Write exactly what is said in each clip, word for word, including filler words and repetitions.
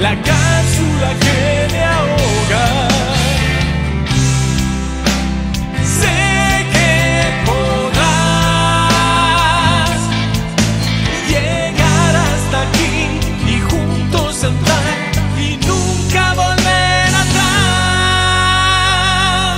la cápsula que me ahoga. Sé que podrás llegar hasta aquí y juntos andar y nunca volver atrás.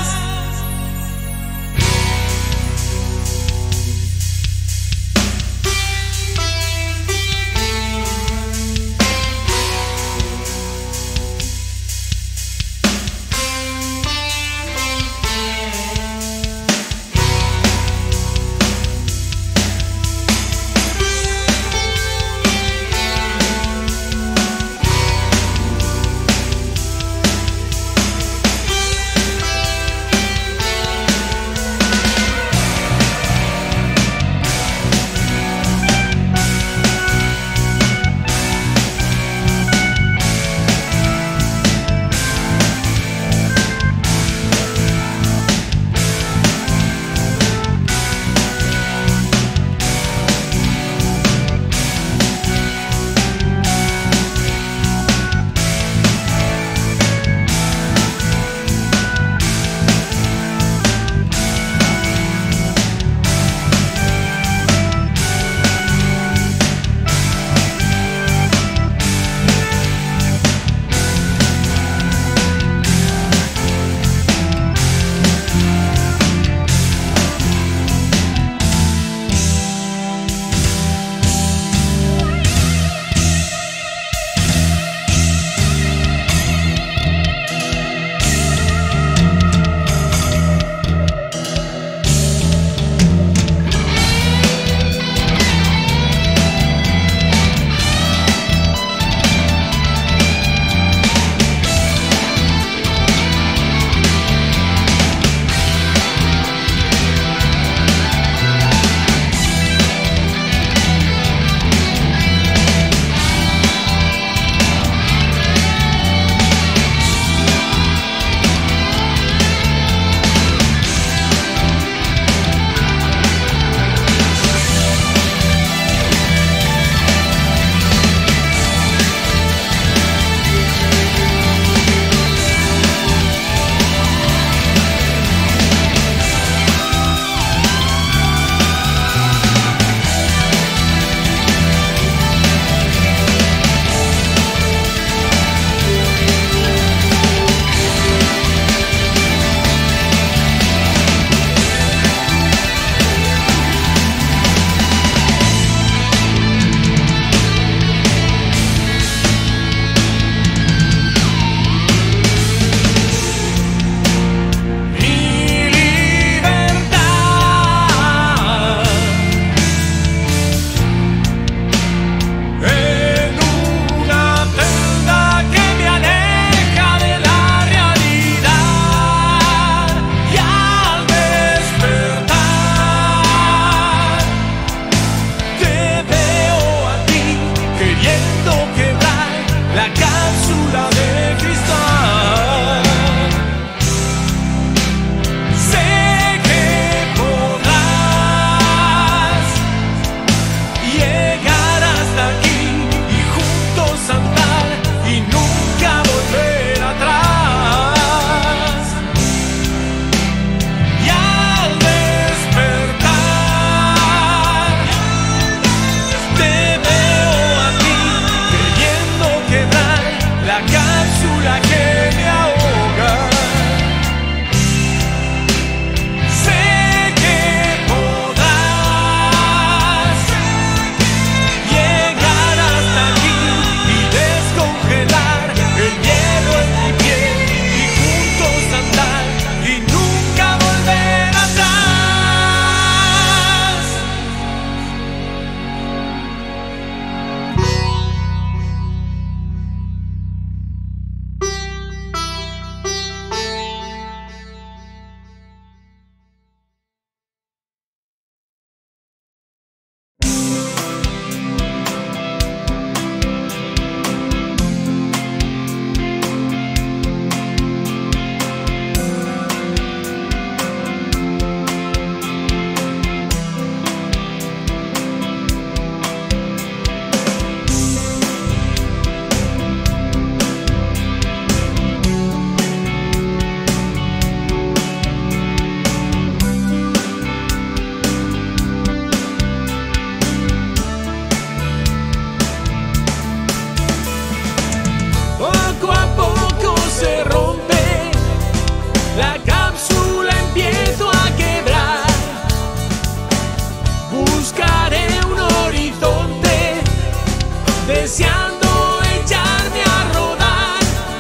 deseando echarme a rodar.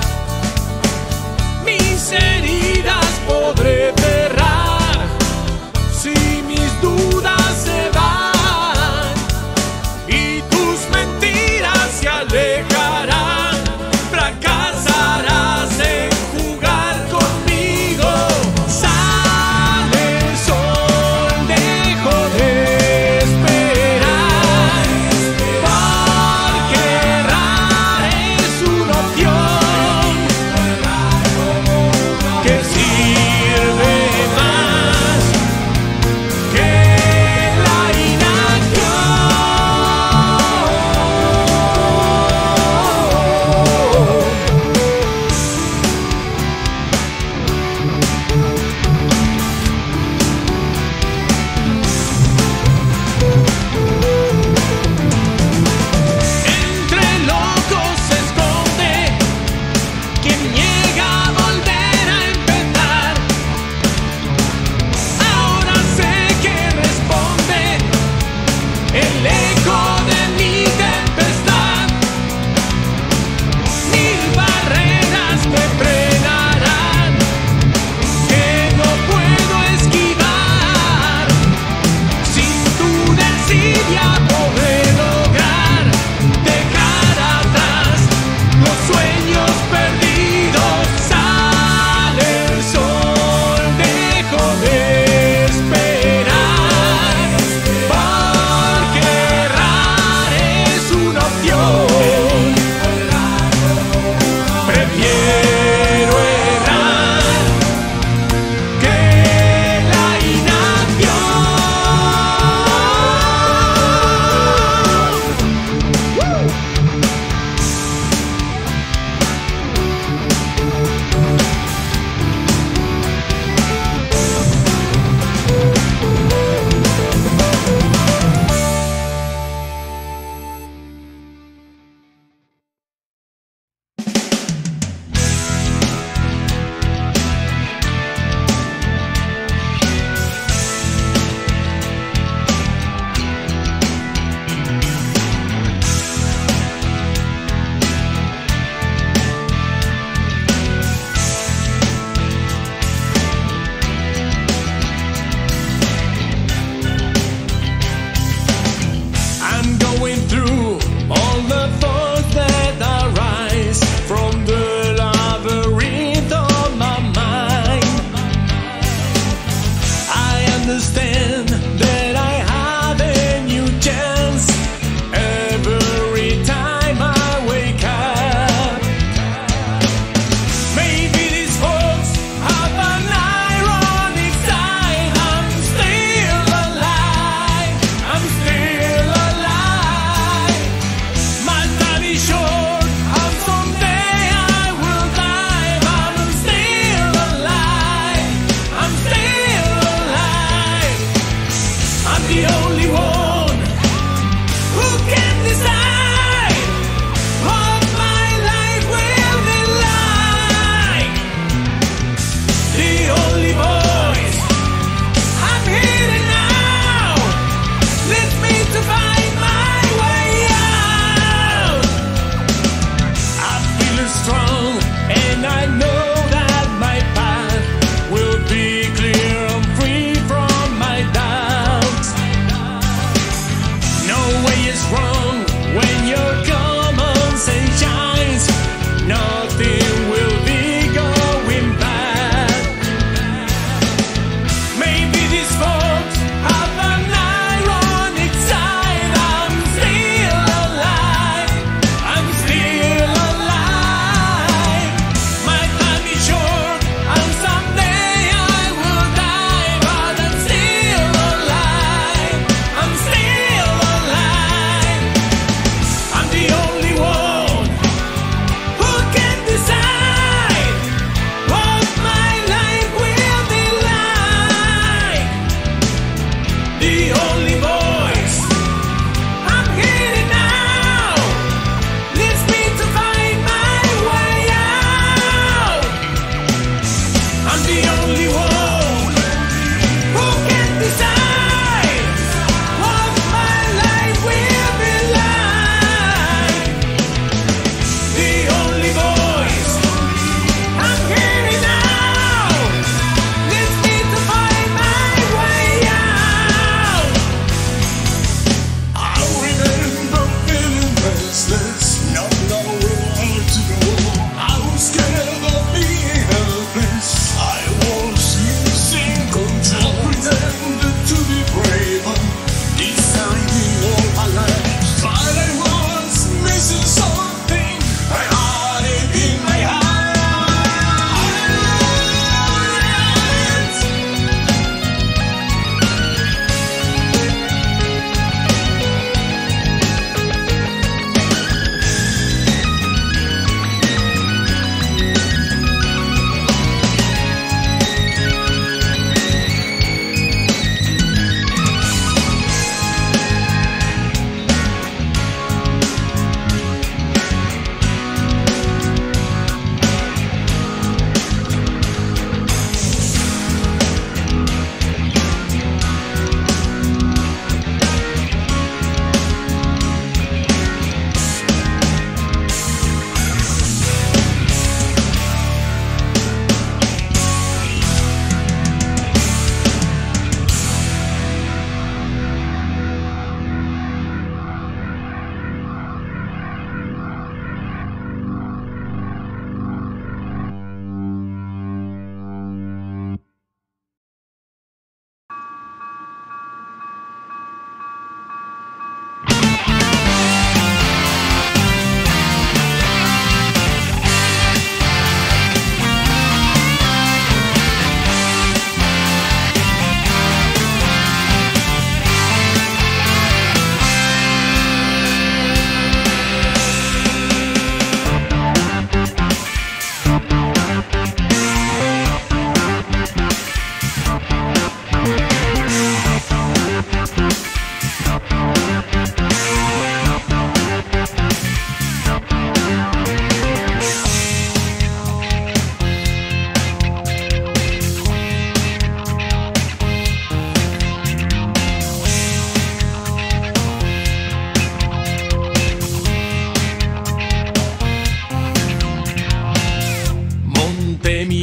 Mis heridas podré cerrar si mis dudas se van y tus mentiras se alejarán. Fracasarás en jugar conmigo. Sale el sol, dejo de esperar, porque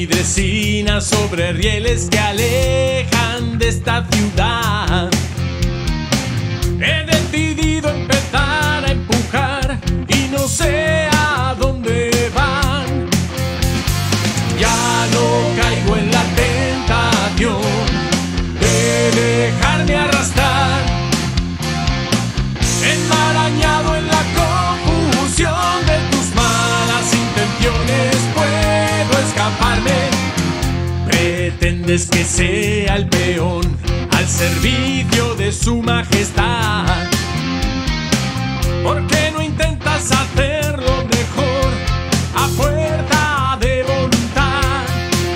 Vidrecinas sobre rieles que alejan de esta ciudad. He decidido empezar a empujar y no sé a dónde van. Ya no caigo en la tentación de dejarme arrastrar, enmarañado en la confusión de tus malas intenciones. Puedo escaparme. Pretendes que sea el peón al servicio de su majestad. ¿Por qué no intentas hacerlo mejor a fuerza de voluntad?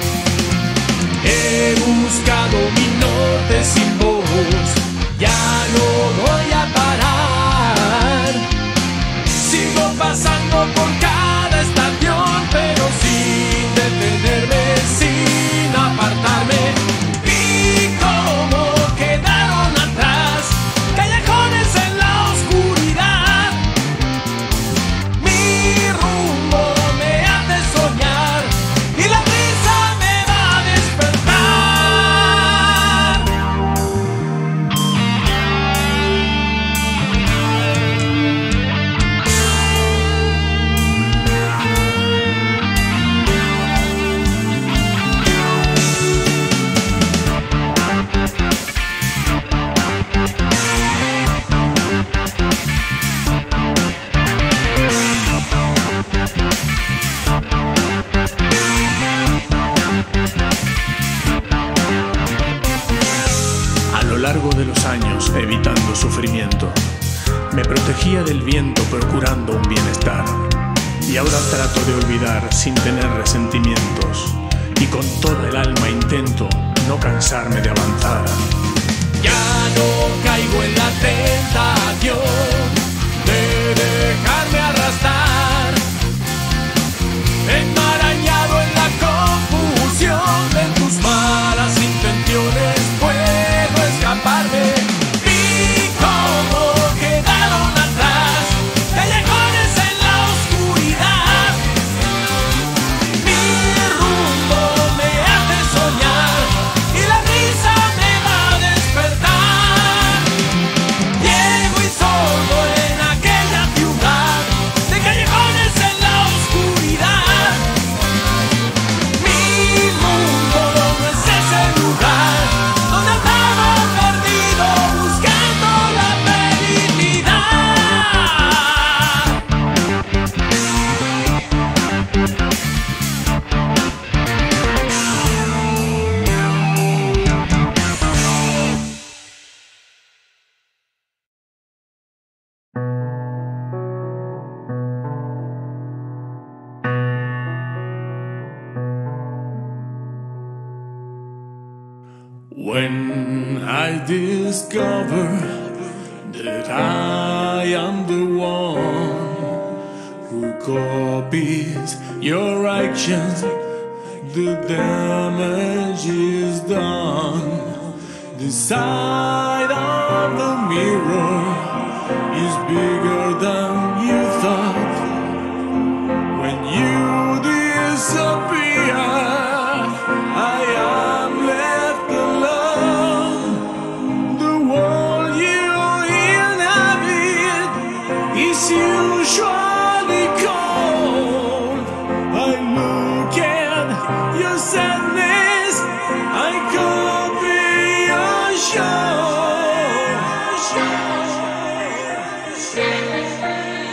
He buscado mi norte sin vos, ya no voy a parar. Sigo pasando por cada estación, pero sin detenerme, sin apartarme. Vi cómo quedaron atrás callejones en la oscuridad. Mi rumbo me hace soñar y la risa me va a despertar. A lo largo de los años, evitando sufrimiento, me protegía del viento procurando un bienestar. Y ahora trato de olvidar sin tener resentimientos, y con toda el alma intento no cansarme de avanzar. Ya no caigo en la tentación de dejarme arrastrar, enmarañado en la confusión de tus malas intenciones. Puedo escaparme. Vi cómo quedaron atrás callejones en la oscuridad. Mi rumbo me hace soñar y la risa me va a despertar. Llego y solo en aquella ciudad de callejones en la oscuridad. Mi mundo no es ese lugar donde andaba perdido buscando la felicidad. When I discover that I am the one who copies your actions, the damage is done. The side of the mirror is bigger than you thought. When you disappear, I am left alone. The world you inhabit is usually cold. I look at your sadness, I copy your show.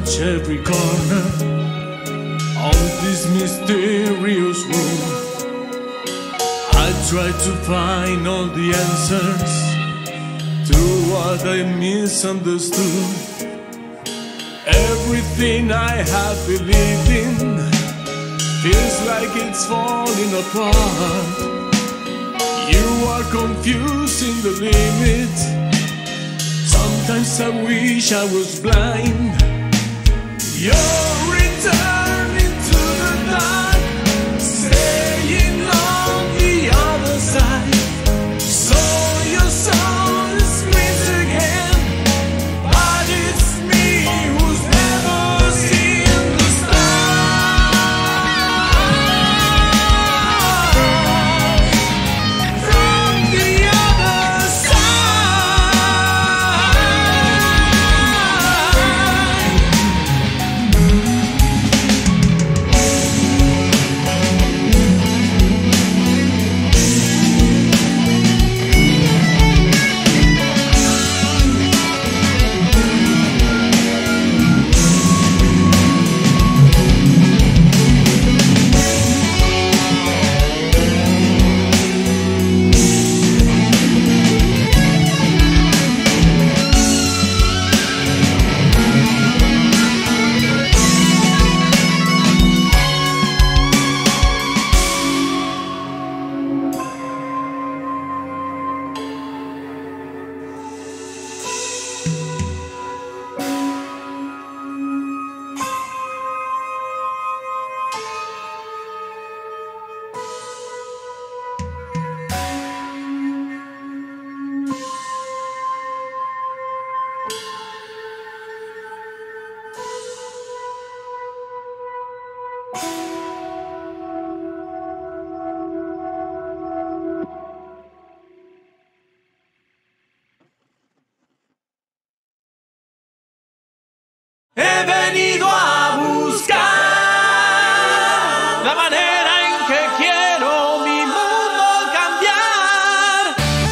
search every corner of this mysterious room. I try to find all the answers to what I misunderstood. Everything I have believed in feels like it's falling apart. You are confusing the limits. Sometimes I wish I was blind. You're returning to the dark, staying on the other side. So your soul screams again, but it's me who's never seen the stars from the other he venido a buscar la manera en que quiero mi mundo cambiar.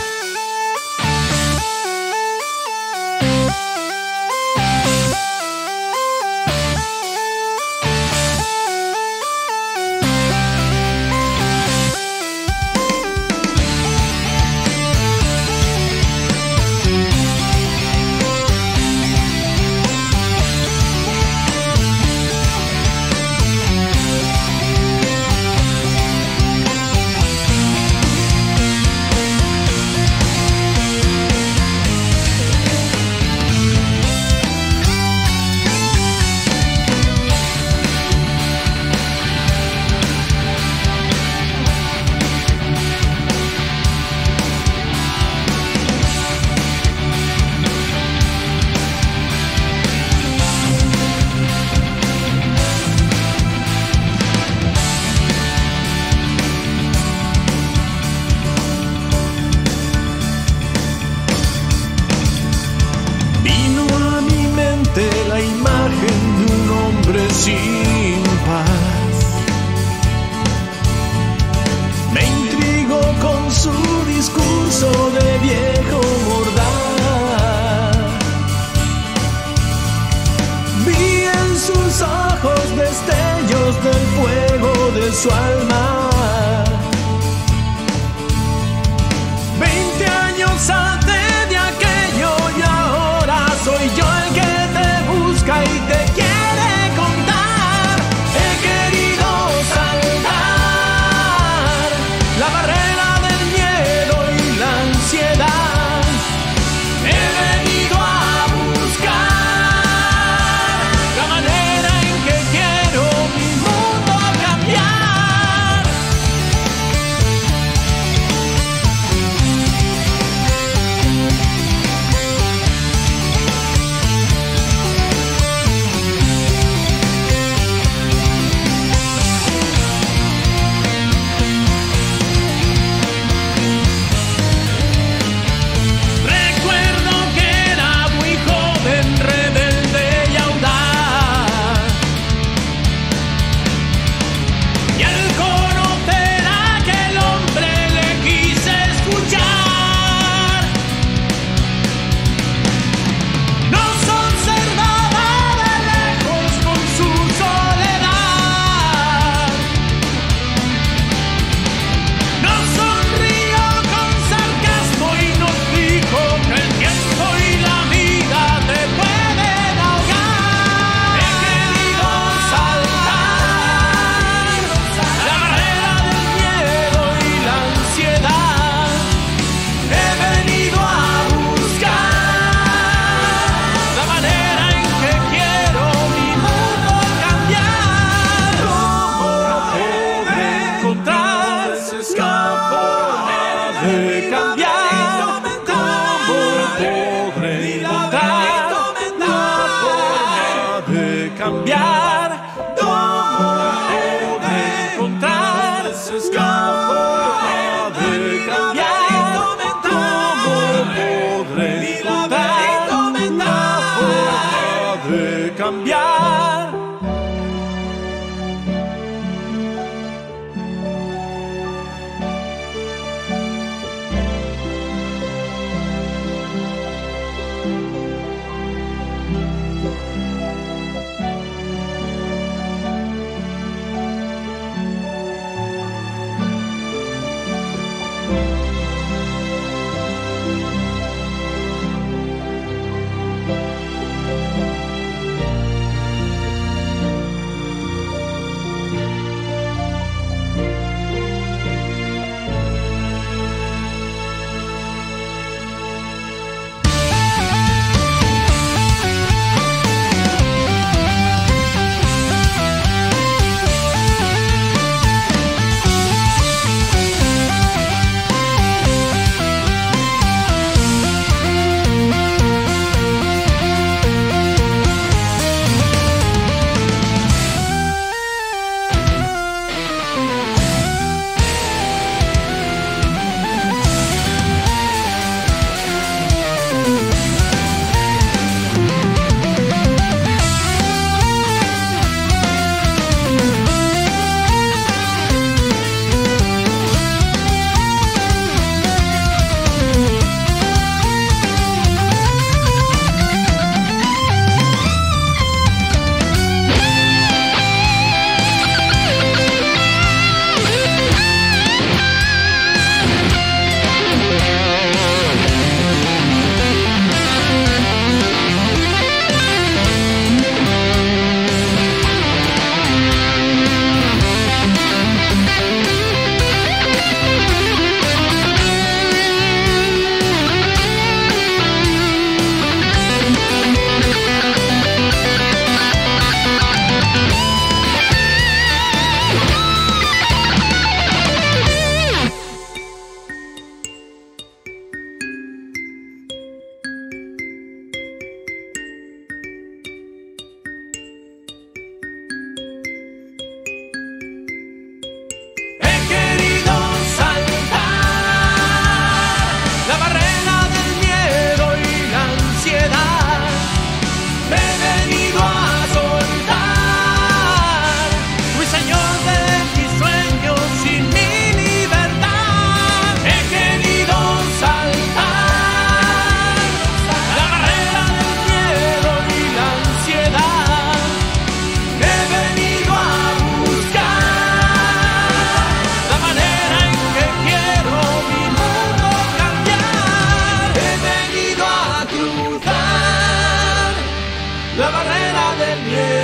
La imagen de un hombre sin paz me intrigó con su discurso de viejo mordaz. Vi en sus ojos destellos del fuego de su alma. Veinte años antes de aquello y ahora soy yo el que busca y te quiere contar Yeah.